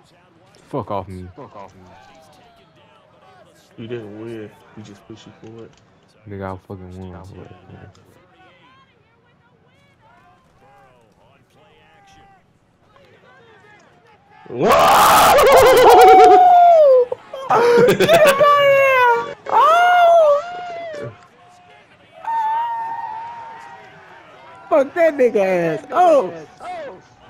Fuck off me. You didn't win. He just pushed you forward. Nigga, I fucking won. But, yeah. Get him out of here! Oh! Fuck that nigga ass. Oh!